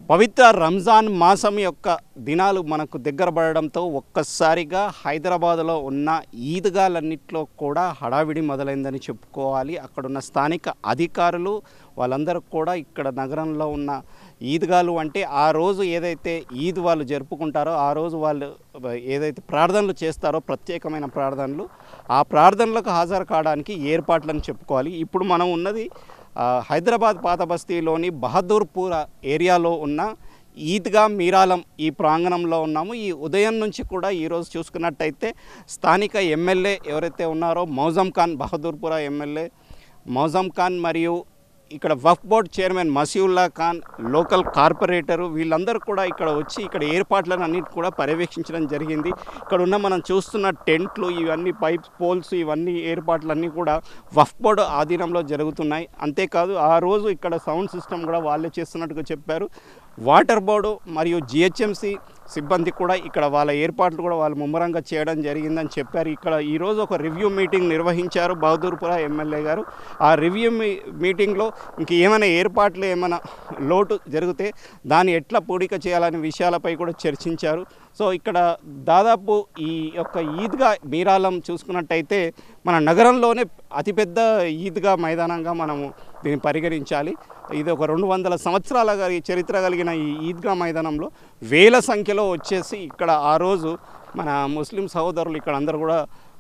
పవిత్ర రంజాన్ మాసం యొక్క దినాలు మనకు దగ్గర పడడంతో ఒక్కసారిగా హైదరాబాద్లో ఉన్న ఈద్గాలన్నింటిలో కూడా హడావిడి మొదలైందని చెప్పుకోవాలి. అక్కడున్న స్థానిక అధికారులు వాళ్ళందరూ కూడా ఇక్కడ నగరంలో ఉన్న ఈద్గాలు అంటే ఆ రోజు ఏదైతే ఈద్ వాళ్ళు జరుపుకుంటారో ఆ రోజు వాళ్ళు ఏదైతే ప్రార్థనలు చేస్తారో ప్రత్యేకమైన ప్రార్థనలు, ఆ ప్రార్థనలకు హాజరు కావడానికి ఏర్పాట్లను చెప్పుకోవాలి. ఇప్పుడు మనం ఉన్నది హైదరాబాద్ పాత బస్తీలోని బహదూర్పూర్ ఏరియాలో ఉన్న ఈద్గా మీరాలం ఈ ప్రాంగణంలో ఉన్నాము. ఈ ఉదయం నుంచి కూడా ఈరోజు చూసుకున్నట్టయితే స్థానిక ఎమ్మెల్యే ఎవరైతే ఉన్నారో మౌజం ఖాన్, బహదూర్పుర ఎమ్మెల్యే మౌజం ఖాన్ మరియు ఇక్కడ Waqf board chairman Masiullah Khan, local corporator వీళ్ళందరూ కూడా ఇక్కడ వచ్చి ఇక్కడ ఏర్పాట్లను అన్నిటి కూడా పర్యవేక్షించడం జరిగింది. ఇక్కడ ఉన్న మనం చూస్తున్న టెంట్లు, ఇవన్నీ పైప్ పోల్స్, ఇవన్నీ ఏర్పాట్లన్నీ కూడా వక్ఫ్ బోర్డ్ ఆధీనంలో జరుగుతున్నాయి. అంతేకాదు ఆ రోజు ఇక్కడ సౌండ్ సిస్టమ్ కూడా వాళ్ళే చేస్తున్నట్టుగా చెప్పారు. వాటర్ బోర్డు మరియు జిహెచ్ఎంసి సిబ్బంది కూడా ఇక్కడ వాళ్ళ ఏర్పాట్లు కూడా వాళ్ళు ముమ్మరంగా చేయడం జరిగిందని చెప్పారు. ఇక్కడ ఈరోజు ఒక రివ్యూ మీటింగ్ నిర్వహించారు బహదూర్పుర ఎమ్మెల్యే గారు. ఆ రివ్యూ మీటింగ్లో ఇంక ఏమైనా ఏర్పాట్లు ఏమైనా లోటు జరిగితే దాన్ని ఎట్లా పూడిక చేయాలనే విషయాలపై కూడా చర్చించారు. సో ఇక్కడ దాదాపు ఈ యొక్క ఈద్గా మీరాలం చూసుకున్నట్టయితే మన నగరంలోనే అతిపెద్ద ఈద్గా మైదానంగా మనము దీన్ని పరిగణించాలి. ఇది ఒక 200 సంవత్సరాల చరిత్ర కలిగిన ఈ ఈద్గా మైదానంలో వేల సంఖ్యలో వచ్చేసి ఇక్కడ ఆ రోజు మన ముస్లిం సహోదరులు ఇక్కడ అందరూ కూడా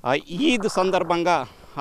ఈద్ సందర్భంగా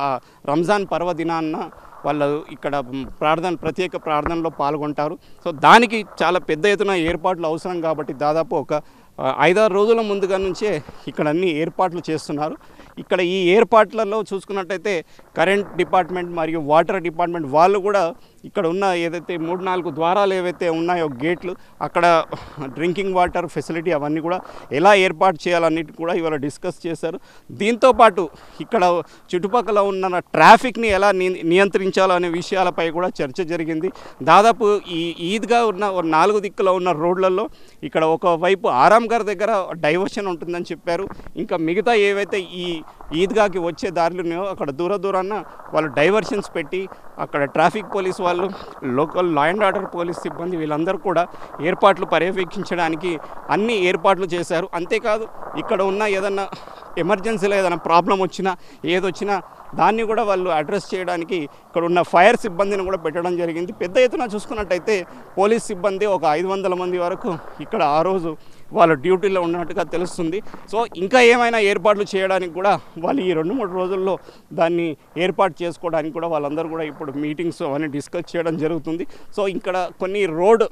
రంజాన్ పర్వదినాన్న వాళ్ళు ఇక్కడ ప్రత్యేక ప్రార్థనలో పాల్గొంటారు. సో దానికి చాలా పెద్ద ఎత్తున ఏర్పాట్లు అవసరం కాబట్టి దాదాపు ఒక 5-6 రోజుల ముందుగా నుంచే ఇక్కడ అన్ని ఏర్పాట్లు చేస్తున్నారు. ఇక్కడ ఈ ఏర్పాట్లలో చూసుకున్నట్టయితే కరెంట్ డిపార్ట్మెంట్ మరియు వాటర్ డిపార్ట్మెంట్ వాళ్ళు కూడా ఇక్కడ ఉన్న ఏదైతే 3-4 ద్వారాలు ఏవైతే ఉన్నాయో గేట్లు, అక్కడ డ్రింకింగ్ వాటర్ ఫెసిలిటీ అవన్నీ కూడా ఎలా ఏర్పాటు చేయాలన్నిటి కూడా ఇవాళ డిస్కస్ చేశారు. దీంతోపాటు ఇక్కడ చుట్టుపక్కల ఉన్న ట్రాఫిక్ని ఎలా నియంత్రించాలో అనే విషయాలపై కూడా చర్చ జరిగింది. దాదాపు ఈ ఈద్గా ఉన్న 4 దిక్కులో ఉన్న రోడ్లలో ఇక్కడ ఒకవైపు ఆరాంఘర్ దగ్గర డైవర్షన్ ఉంటుందని చెప్పారు. ఇంకా మిగతా ఏవైతే ఈ ఈద్గాకి వచ్చే దారులున్నాయో అక్కడ దూరాన వాళ్ళు డైవర్షన్స్ పెట్టి అక్కడ ట్రాఫిక్ పోలీస్ వాళ్ళు, local law and order police సిబ్బంది వీళ్ళందరూ కూడా ఏర్పాట్లు పర్యవేక్షించడానికి అన్ని ఏర్పాట్లు చేశారు. అంతేకాదు ఇక్కడ ఉన్న ఏదన్నా ఎమర్జెన్సీలో ఏదైనా ప్రాబ్లం వచ్చినా ఏదొచ్చినా దాన్ని కూడా వాళ్ళు అడ్రస్ చేయడానికి ఇక్కడ ఉన్న ఫైర్ సిబ్బందిని కూడా పెట్టడం జరిగింది. పెద్ద ఎత్తున చూసుకున్నట్టయితే పోలీస్ సిబ్బంది ఒక 500 మంది వరకు ఇక్కడ ఆ రోజు వాళ్ళు డ్యూటీలో ఉన్నట్టుగా తెలుస్తుంది. సో ఇంకా ఏమైనా ఏర్పాట్లు చేయడానికి కూడా వాళ్ళు ఈ 2-3 రోజుల్లో దాన్ని ఏర్పాటు చేసుకోవడానికి కూడా వాళ్ళందరూ కూడా ఇప్పుడు మీటింగ్స్ అవన్నీ డిస్కస్ చేయడం జరుగుతుంది. సో ఇక్కడ కొన్ని రోడ్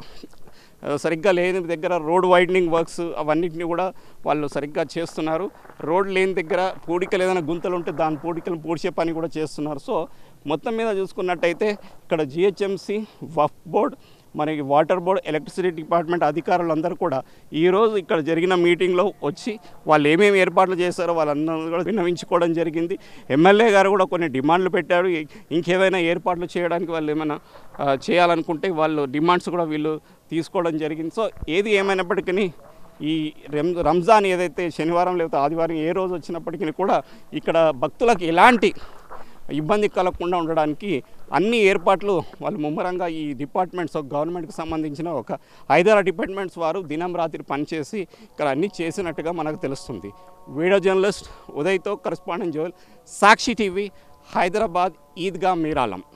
సరిగ్గా లేని దగ్గర రోడ్ వైడనింగ్ వర్క్స్ అవన్నిటిని కూడా వాళ్ళు సరిగ్గా చేస్తున్నారు. రోడ్ లేని దగ్గర పూడికలు ఏదైనా గుంతలు ఉంటే దాని పూడికలను పూడ్చే పని కూడా చేస్తున్నారు. సో మొత్తం మీద చూసుకున్నట్టయితే ఇక్కడ జిహెచ్ఎంసి, వక్ఫ్ బోర్డ్, మనకి వాటర్ బోర్డ్, ఎలక్ట్రిసిటీ డిపార్ట్మెంట్ అధికారులందరూ కూడా ఈరోజు ఇక్కడ జరిగిన మీటింగ్లో వచ్చి వాళ్ళు ఏమేమి ఏర్పాట్లు చేశారో వాళ్ళందరూ కూడా విన్నవించుకోవడం జరిగింది. ఎమ్మెల్యే గారు కూడా కొన్ని డిమాండ్లు పెట్టారు. ఇంకేమైనా ఏర్పాట్లు చేయడానికి వాళ్ళు ఏమైనా చేయాలనుకుంటే వాళ్ళు డిమాండ్స్ కూడా వీళ్ళు తీసుకోవడం జరిగింది. సో ఏది ఏమైనప్పటికీ ఈ రంజాన్ ఏదైతే శనివారం లేకపోతే ఆదివారం ఏ రోజు వచ్చినప్పటికీ కూడా ఇక్కడ భక్తులకు ఎలాంటి ఇబ్బంది కలగకుండా ఉండడానికి అన్ని ఏర్పాట్లు వాళ్ళు ముమ్మరంగా ఈ డిపార్ట్మెంట్స్ గవర్నమెంట్కి సంబంధించిన ఒక 5-6 డిపార్ట్మెంట్స్ వారు దినం రాత్రి పనిచేసి ఇక్కడ అన్నీ చేసినట్టుగా మనకు తెలుస్తుంది. వీడియో జర్నలిస్ట్ ఉదయ్తో కరెస్పాండెంట్ జోయల్, సాక్షి టీవీ, హైదరాబాద్, ఈద్గా మీరాలం.